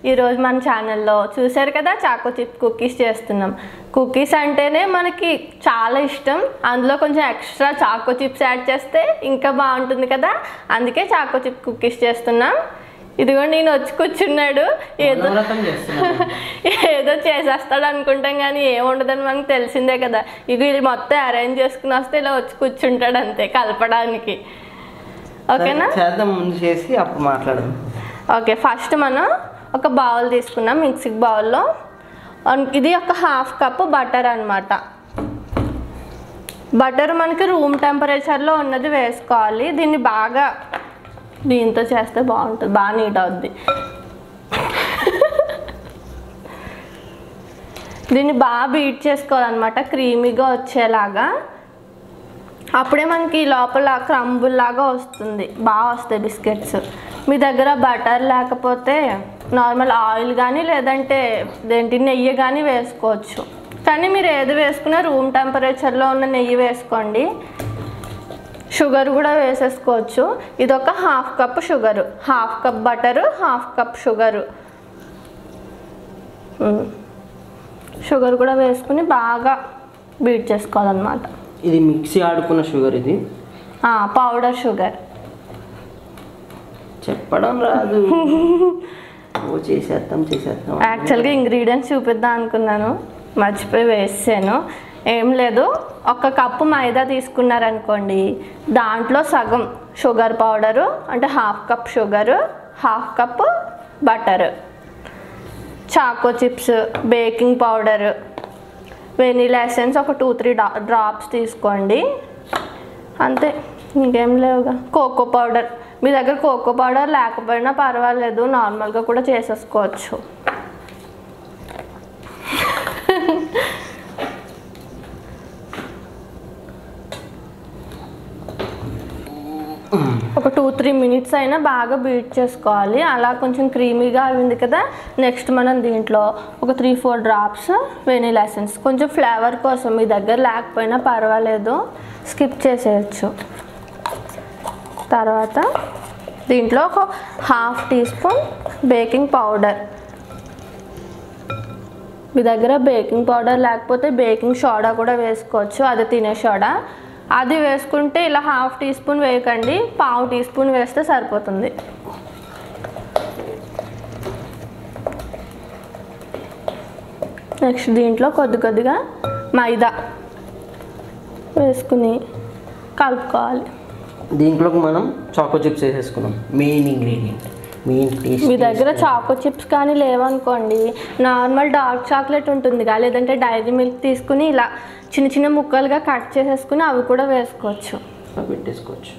ఈరోజు మన ఛానల్లో చూశారు కదా చాకో చిప్ కుకీస్ చేస్తున్నాం. కుకీస్ అంటేనే మనకి చాలా ఇష్టం. అందులో కొంచెం ఎక్స్ట్రా చాకో చిప్స్ యాడ్ చేస్తే ఇంకా బాగుంటుంది కదా, అందుకే చాకో చిప్ కుకీస్ చేస్తున్నాం. ఇదిగో నేను వచ్చి కూర్చున్నాడు, ఏదో చేసేస్తాడు అనుకుంటాం కానీ ఏముండదని మనకు తెలిసిందే కదా. ఇది మొత్తం అరేంజ్ చేసుకుని వస్తే ఇలా వచ్చి కూర్చుంటాడు అంతే కలపడానికి. ఓకేనా, చేద్దాం ముందు చేసి అప్పుడు మాట్లాడదాం. ఓకే, ఫస్ట్ మనం ఒక బౌల్ తీసుకున్నాం. మిక్సింగ్ బౌల్లో ఇది ఒక హాఫ్ కప్ బటర్ అనమాట. బటర్ మనకి రూమ్ టెంపరేచర్లో ఉన్నది వేసుకోవాలి. దీన్ని బాగా దీంతో చేస్తే బాగుంటుంది, బాగా నీట్ అవుద్ది. దీన్ని బాగా బీట్ చేసుకోవాలన్నమాట, క్రీమీగా వచ్చేలాగా. అప్పుడే మనకి లోపల క్రంబుల్ లాగా వస్తుంది, బాగా వస్తాయి బిస్కెట్స్. మీ దగ్గర బటర్ లేకపోతే నార్మల్ ఆయిల్ కానీ లేదంటే నెయ్యి కానీ వేసుకోవచ్చు. కానీ మీరు ఏది వేసుకున్నా రూమ్ టెంపరేచర్లో ఉన్న నెయ్యి వేసుకోండి. షుగర్ కూడా వేసేసుకోవచ్చు. ఇది ఒక half cup sugar, half cup butter, half cup sugar. Sugar కూడా వేసుకుని బాగా బీట్ చేసుకోవాలన్నమాట. ఇది మిక్సీ ఆడుకున్న షుగర్, ఇది పౌడర్ షుగర్. చెప్పడం రాదు, చేసేద్దాం. యాక్చువల్గా ఇంగ్రీడియంట్స్ చూపిద్దాం అనుకున్నాను, మర్చిపోయి వేసాను. ఏం లేదు, ఒక కప్పు మైదా తీసుకున్నారనుకోండి, దాంట్లో సగం షుగర్ పౌడరు అంటే half cup sugar, half cup butter, choco chips, baking powder, vanilla essence ఒక 2-3 డ్రాప్స్ తీసుకోండి అంతే, ఇంకేం లేవుగా. కోకో పౌడర్, మీ దగ్గర కోకో పౌడర్ లేకపోయినా పర్వాలేదు, నార్మల్గా కూడా చేసేసుకోవచ్చు. ఒక 2-3 మినిట్స్ అయినా బాగా బీట్ చేసుకోవాలి. అలా కొంచెం క్రీమీగా అయింది కదా. నెక్స్ట్ మనం దీంట్లో ఒక 3-4 డ్రాప్స్ వెనీలా ఎసెన్స్, కొంచెం ఫ్లేవర్ కోసం, మీ దగ్గర లేకపోయినా పర్వాలేదు, స్కిప్ చేసేయచ్చు. తర్వాత దీంట్లో ఒక half teaspoon baking powder. మీ దగ్గర బేకింగ్ పౌడర్ లేకపోతే బేకింగ్ సోడా కూడా వేసుకోవచ్చు, అది తినే సోడా. అది వేసుకుంటే ఇలా హాఫ్ టీ స్పూన్ వేయకండి, పావు టీ స్పూన్ వేస్తే సరిపోతుంది. నెక్స్ట్ దీంట్లో కొద్దిగా మైదా వేసుకుని కలుపుకోవాలి. దీంట్లోకి మనం చాకో చిప్స్ వేసేసుకున్నాం, మెయిన్ ఇంగ్రీడియంట్. మీ దగ్గర చాకో చిప్స్ కానీ లేవనుకోండి, నార్మల్ డార్క్ చాక్లెట్ ఉంటుందిగా, లేదంటే డైరీ మిల్క్ తీసుకుని ఇలా చిన్న చిన్న ముక్కలుగా కట్ చేసేసుకుని అవి కూడా వేసుకోవచ్చు, పెట్టేసుకోవచ్చు.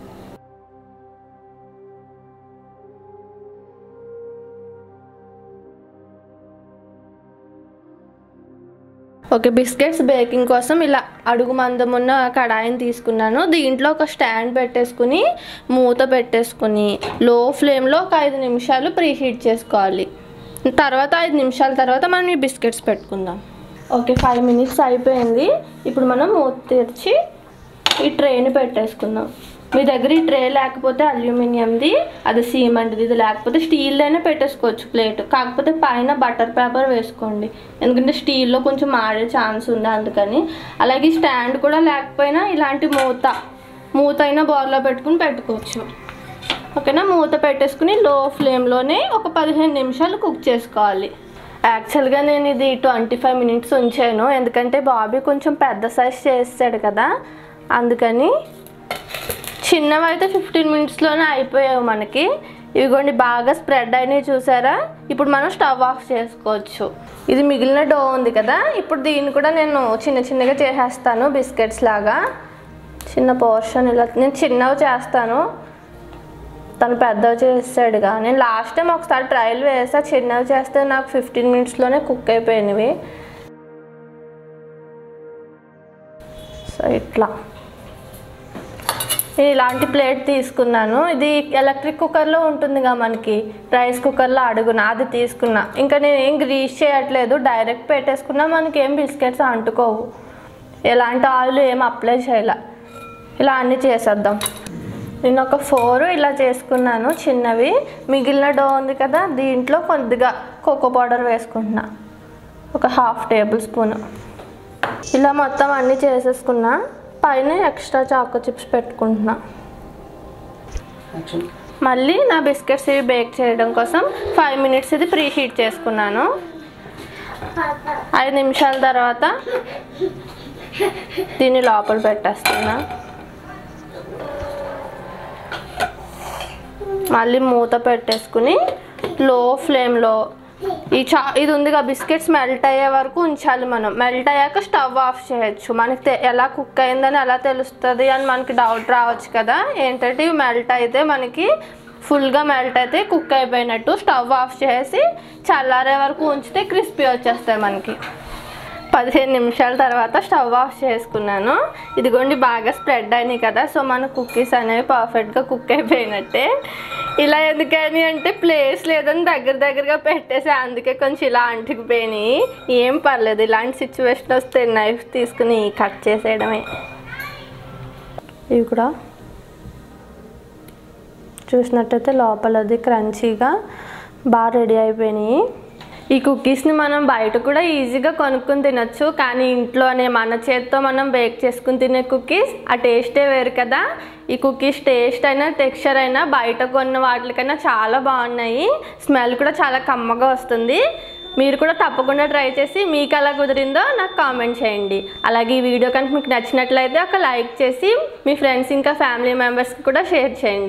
ఓకే, బిస్కెట్స్ బేకింగ్ కోసం ఇలా అడుగు మందం ఉన్న కడాయిని తీసుకున్నాను. దీంట్లో ఒక స్టాండ్ పెట్టేసుకుని మూత పెట్టేసుకుని లో ఫ్లేమ్లో ఒక 5 నిమిషాలు ప్రీహీట్ చేసుకోవాలి. తర్వాత 5 నిమిషాల తర్వాత మనం ఈ బిస్కెట్స్ పెట్టుకుందాం. ఓకే, 5 మినిట్స్ అయిపోయింది. ఇప్పుడు మనం మూత తెరిచి ఈ ట్రేని పెట్టేసుకుందాం. మీ దగ్గర ఈ ట్రే లేకపోతే అల్యూమినియంది, అది సిమెంట్ది, ఇది లేకపోతే స్టీల్దైనా పెట్టేసుకోవచ్చు ప్లేట్. కాకపోతే పైన బటర్ పేపర్ వేసుకోండి, ఎందుకంటే స్టీల్లో కొంచెం మాడే ఛాన్స్ ఉంది అందుకని. అలాగే స్టాండ్ కూడా లేకపోయినా ఇలాంటి మూత అయినా బౌల్లో పెట్టుకోవచ్చు. ఓకేనా, మూత పెట్టేసుకుని లో ఫ్లేమ్లోనే ఒక 15 నిమిషాలు కుక్ చేసుకోవాలి. యాక్చువల్గా నేను ఇది 25 మినిట్స్ ఉంచాను, ఎందుకంటే బాబీ కొంచెం పెద్ద సైజ్ చేస్తాడు కదా, అందుకని. చిన్నవి అయితే 15 మినిట్స్లోనే అయిపోయావు మనకి. ఇవిగోండి బాగా స్ప్రెడ్ అయినాయి చూసారా. ఇప్పుడు మనం స్టవ్ ఆఫ్ చేసుకోవచ్చు. ఇది మిగిలిన డో ఉంది కదా, ఇప్పుడు దీన్ని కూడా నేను చిన్నగా చేసేస్తాను బిస్కెట్స్ లాగా. చిన్న పోర్షన్ ఇలా నేను చిన్నవి చేస్తాను, తను పెద్దవి చేస్తాడుగా. నేను లాస్ట్ టైం ఒకసారి ట్రయల్ వేసా, చిన్నవి చేస్తే నాకు 15 మినిట్స్లోనే కుక్ అయిపోయినవి. సో ఇట్లా నేను ఇలాంటి ప్లేట్ తీసుకున్నాను. ఇది ఎలక్ట్రిక్ కుక్కర్లో ఉంటుందిగా మనకి, రైస్ కుక్కర్లో అడుగున, అది తీసుకున్నా. ఇంకా నేను ఏం గ్రీస్ చేయట్లేదు, డైరెక్ట్ పెట్టేసుకున్నా మనకి ఏం బిస్కెట్స్ అంటుకోవు, ఎలాంటి ఆయిల్ ఏం అప్లై చేయాల. ఇలా అన్నీ చేసేద్దాం. నేను ఒక 4 ఇలా చేసుకున్నాను చిన్నవి. మిగిలిన డో ఉంది కదా, దీంట్లో కొద్దిగా కోకో పౌడర్ వేసుకుంటున్నా, ఒక 1/2 టేబుల్ స్పూన్. ఇలా మొత్తం అన్నీ చేసేసుకున్నా. పైన ఎక్స్ట్రా చాకో చిప్స్ పెట్టుకుంటున్నా. మళ్ళీ నా బిస్కెట్స్ ఇవి బేక్ చేయడం కోసం 5 మినిట్స్ ఇది ప్రీ హీట్ చేసుకున్నాను. 5 నిమిషాల తర్వాత దీన్ని లోపల పెట్టేస్తున్నా. మళ్ళీ మూత పెట్టేసుకుని లో ఫ్లేమ్లో ఇది ఉందిగా బిస్కెట్స్ మెల్ట్ అయ్యే వరకు ఉంచాలి మనం. మెల్ట్ అయ్యాక స్టవ్ ఆఫ్ చేయొచ్చు. మనకి ఎలా కుక్ అయిందని ఎలా తెలుస్తుంది అని మనకి డౌట్ రావచ్చు కదా. ఏంటంటే ఇవి మెల్ట్ అయితే మనకి ఫుల్గా మెల్ట్ అయితే కుక్ అయిపోయినట్టు. స్టవ్ ఆఫ్ చేసి చల్లారే వరకు ఉంచితే క్రిస్పీ వచ్చేస్తాయి మనకి. 15 నిమిషాల తర్వాత స్టవ్ ఆఫ్ చేసుకున్నాను. ఇదిగోండి బాగా స్ప్రెడ్ అయినాయి కదా. సో మన కుక్కీస్ అనేవి పర్ఫెక్ట్గా కుక్ అయిపోయినట్టే. ఇలా ఎందుకని అంటే ప్లేస్ లేదని దగ్గరగా పెట్టేసి అందుకే కొంచెం ఇలా అంటుకుపోయినాయి. ఏం పర్లేదు, ఇలాంటి సిచ్యువేషన్ వస్తే నైఫ్ తీసుకుని కట్ చేసేయడమే. ఇవి కూడా చూసినట్టయితే లోపలది క్రంచీగా బాగా రెడీ అయిపోయినాయి. ఈ కుకీస్ని మనం బయట కూడా ఈజీగా కొనుక్కుని తినొచ్చు, కానీ ఇంట్లోనే మన చేతితో మనం బేక్ చేసుకుని తినే కుకీస్ ఆ టేస్టే వేరు కదా. ఈ కుకీస్ టేస్ట్ అయినా టెక్స్చర్ అయినా బయట కొన్న వాటికైనా చాలా బాగున్నాయి. స్మెల్ కూడా చాలా కమ్మగా వస్తుంది. మీరు కూడా తప్పకుండా ట్రై చేసి మీకు ఎలా కుదిరిందో నాకు కామెంట్ చేయండి. అలాగే ఈ వీడియో కనుక మీకు నచ్చినట్లయితే ఒక లైక్ చేసి మీ ఫ్రెండ్స్ ఇంకా ఫ్యామిలీ మెంబర్స్కి కూడా షేర్ చేయండి.